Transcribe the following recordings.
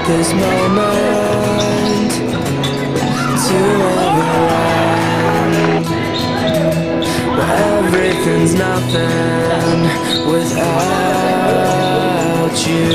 this moment to ever end, where everything's nothing without you.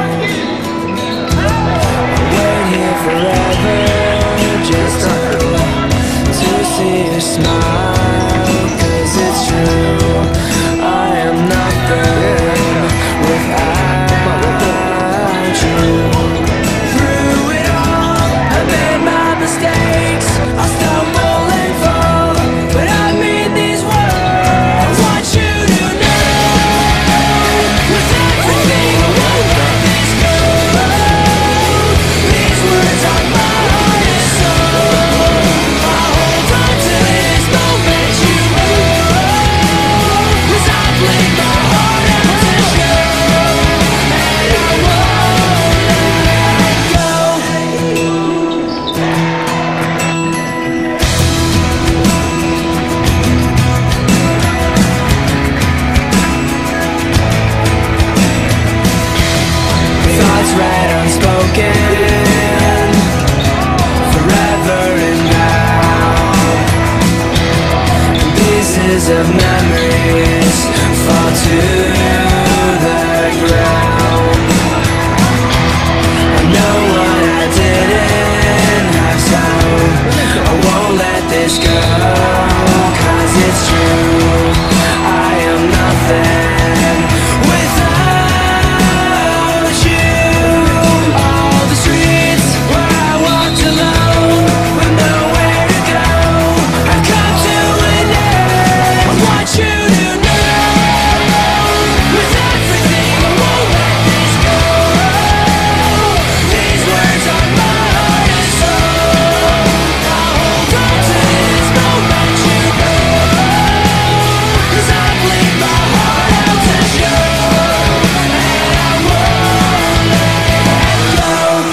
I'll wait here forever just to see your smile, 'cause it's true, I am nothing without you. Through it all, I made my mistakes, I stumble and fall, but I mean these words. I want you to know, with everything I won't let this go. These words are my heart and soul. I hold on to this moment you hold, 'cause I played my heart out to show, and I won't let go. Thoughts read unspoken, forever and now. Pieces of memories fall to the ground. I know what I didn't have, so I won't let this go, 'cause it's true, I am nothing without you. All the streets where I walked alone, with nowhere to go, I've come to an end. I want you to know, with everything I won't let this go. These words are my heart and soul. I hold on to this moment you hold, 'cause I played my heart out to show, and I won't let go.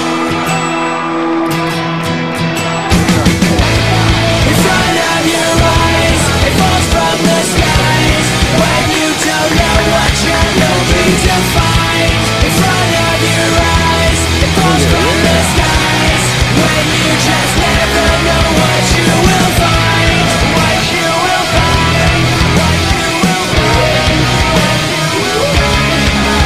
In front of your eyes, it falls from the skies, when you don't know what you're looking to find. In front of your eyes, it falls from the skies, when you just never know what you will find. What you will find, what you will find, what you will find.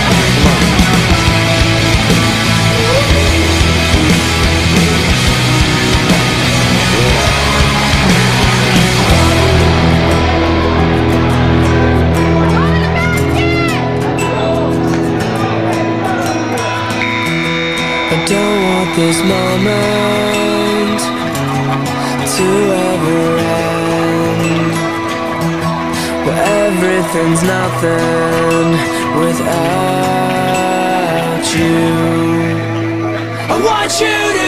I don't want this moment to ever end, where everything's nothing without you. I want you to